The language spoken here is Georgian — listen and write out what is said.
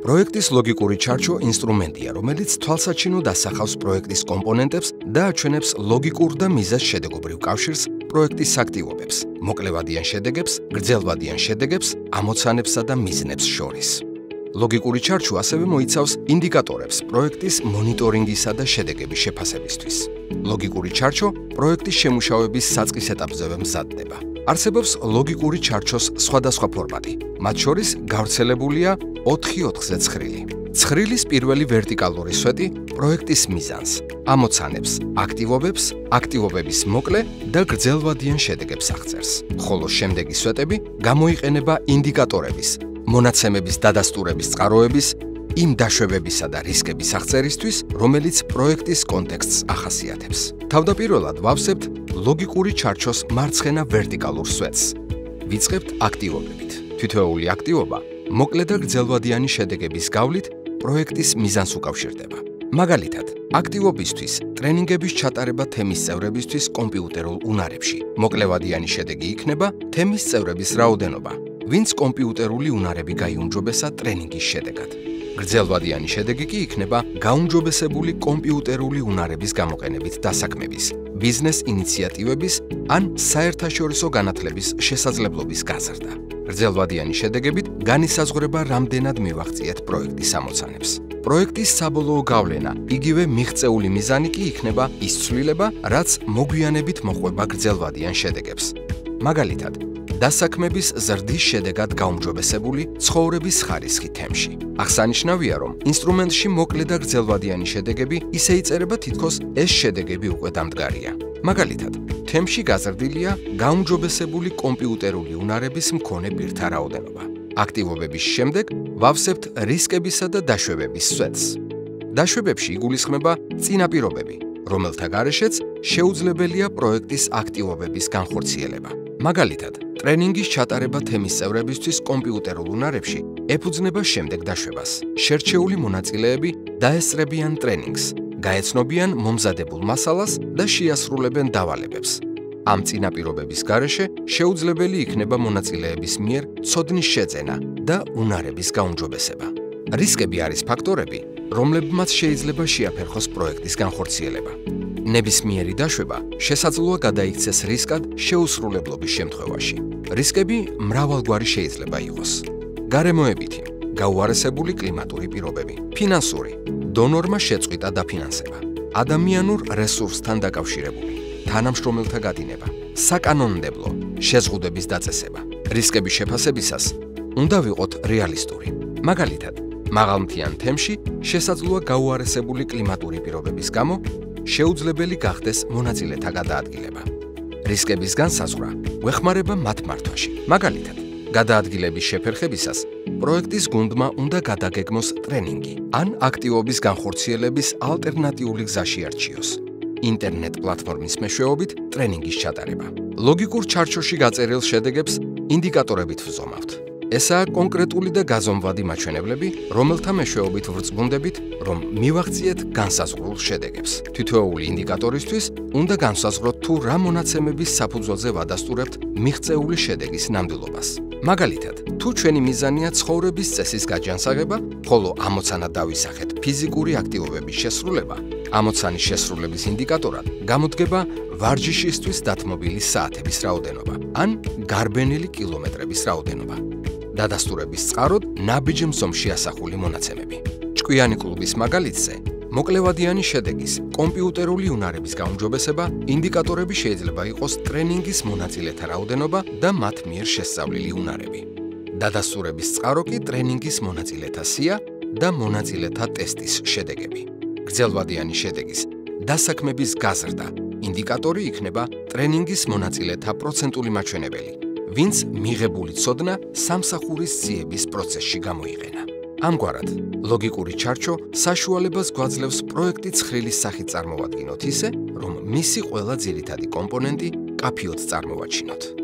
პროექტის ლოგიკური ჩარჩო ინსტრუმენტია, რომელიც თვალსაჩინოდ ასახავს პროექტის კომპონენტებს და აჩვენებს ლოგიკურ და მიზეზ-შედეგობრივ კავშირს პროექტის აქტივობებს, მოკლევადიან შედეგებს, გრძელვადიან შედეგებს, ამოცანებსა და მიზნებს შორის. ლოგიკური ჩარჩო ასევე მოიცავს ინდიკატორებს პროექტის მონიტორინგისა და შედეგების შეფასებისთვის. ლოგიკური ჩარჩო პროექტის შემუშავების საწყის ეტაპზევე მზადდება. არსებობს ლოგიკური ჩარჩოს სხვადასხვა ფორმატი, მათ შორის გავრცელებულია 4-4-ზე ცხრილი. ცხრილის პირველი ვერტიკალური სვეტი პროექტის მიზანს, ამოცანებს, აქტივობებს, აქტივობების მოკლე და გრძელვადიან შედეგებს აღწერს, ხოლო შემდეგი სვეტები გამოიყენება ინდიკატორების, მონაცემების დადასტურების წყაროების, იმ დაშვებებისა და რისკების აღწერისთვის, რომელიც პროექტის კონტექსტს ახასიათებს. თავდაპირველად ვავსებთ ლოგიკური ჩარჩოს მარცხენა ვერტიკალურ სვეტს. ვიწყებთ აქტივობებით. თითოეული აქტივობა მოკლე და გრძელვადიანი შედეგების გავლით პროექტის მიზანს უკავშირდება. მაგალითად, აქტივობისთვის ტრენინგების ჩატარება თემის წევრებისთვის კომპიუტერულ უნარებში. მოკლევადიანი შედეგი იქნება თემის წევრების რაოდენობა, ვინც კომპიუტერული უნარები გაიუმჯობესა ტრენინგის შედეგად. გრძელვადიანი შედეგი კი იქნება გაუმჯობესებული კომპიუტერული უნარების გამოყენებით დასაქმების, ბიზნეს ინიციატივების ან საერთაშორისო განათლების შესაძლებლობის გაზრდა. გრძელვადიანი შედეგებით განისაზღვრება რამდენად მივაღწიეთ პროექტის ამოცანებს. პროექტის საბოლოო გავლენა, იგივე მიღწეული მიზანი კი იქნება ის ცვლილება, რაც მოგვიანებით მოყვება გრძელვადიან შედეგებს. მაგალითად, დასაქმების ზრდის შედეგად გაუმჯობესებული ცხოვრების ხარისხი თემში. აღსანიშნავია, რომ ინსტრუმენტში მოკლე და გრძელვადიანი შედეგები ისე იწერება, თითქოს ეს შედეგები უკვე დამდგარია. მაგალითად, თემში გაზრდილია გაუმჯობესებული კომპიუტერული უნარების მქონე პირთა რაოდენობა. აქტივობების შემდეგ ვავსებთ რისკებისა და დაშვებების სვეტს. დაშვებებში იგულისხმება წინაპირობები, რომელთა გარეშეც შეუძლებელია პროექტის აქტივობების განხორციელება. მაგალითად, ტრენინგის ჩატარება თემის წევრებისთვის კომპიუტერულ უნარებში ეფუძნება შემდეგ დაშვებას. შერჩეული მონაწილეები დაესწრებიან ტრენინგს, გაეცნობიან მომზადებულ მასალას და შეასრულებენ დავალებებს. ამ წინაპირობების გარეშე შეუძლებელი იქნება მონაწილეების მიერ ცოდნის შეძენა და უნარების გაუმჯობესება. რისკები არის ფაქტორები, რომლებმაც შეიძლება შეაფერხოს პროექტის განხორციელება. ნებისმიერი დაშვება შესაძლოა გადაიქცეს რისკად შეუსრულებლობის შემთხვევაში. რისკები მრავალგვარი შეიძლება იყოს. გარემოებითი, გაუარესებული კლიმატური პირობები, ფინანსური, დონორმა შეწყვიტა დაფინანსება, ადამიანურ რესურსთან დაკავშირებული, თანამშრომელთა გადინება, საკანონმდებლო, შეზღუდების დაწესება. რისკების შეფასებისას უნდა ვიყოთ რეალისტური. მაგალითად, მაღალმთიან თემში შესაძლოა გაუარესებული კლიმატური პირობების გამო შეუძლებელი გახდეს მონაწილეთა გადაადგილება. რისკების განსაზღვრა გვეხმარება მათ მართვაში. მაგალითად, გადაადგილების შეფერხებისას პროექტის გუნდმა უნდა გადაგეგმოს ტრენინგი ან აქტივობის განხორციელების ალტერნატიული გზა შეარჩიოს. ინტერნეტ პლატფორმის მეშვეობით ტრენინგის ჩატარება. ლოგიკურ ჩარჩოში გაწერილ შედეგებს ინდიკატორებით ვზომავთ. ესაა კონკრეტული და გაზომვადი მაჩვენებლები, რომელთა მეშვეობით ვრწმუნდებით, რომ მივაღწიეთ განსაზღვრულ შედეგებს. თითოეული ინდიკატორისთვის უნდა განსაზღვროთ, თუ რა მონაცემების საფუძველზე ვადასტურებთ მიღწეული შედეგის ნამდვილობას. მაგალითად, თუ ჩვენი მიზანია ცხოვრების წესის გაჯანსაღება, ხოლო ამოცანა დავისახეთ ფიზიკური აქტივობების შესრულება, ამოცანის შესრულების ინდიკატორად გამოდგება ვარჯიშისთვის დათმობილი საათების რაოდენობა ან გარბენილი კილომეტრების რაოდენობა. დადასტურების წყაროდ ნაბიჯ მსომში ასახული მონაცემები. ჭკვიანი კლუბის მაგალითზე, მოკლევადიანი შედეგის, კომპიუტერული უნარების გაუმჯობესება, ინდიკატორები შეიძლება იყოს ტრენინგის მონაწილეთა რაოდენობა და მათ მიერ შესწავლილი უნარები. დადასტურების წყარო კი ტრენინგის მონაწილეთა სია და მონაწილეთა ტესტის შედეგები. გრძელვადიანი შედეგის, დასაქმების გაზრდა, ინდიკატორი იქნება ტრენინგის მონაწილეთა პროცენტული მაჩვენებელი, ვინც მიღებული ცოდნა სამსახურის ძიების პროცესში გამოიყენა. ამგვარად, ლოგიკური ჩარჩო საშუალებას გვაძლევს პროექტი ცხრილის სახით წარმოვადგინოთ ისე, რომ მისი ყველა ძირითადი კომპონენტი კაფიოდ წარმოვაჩინოთ.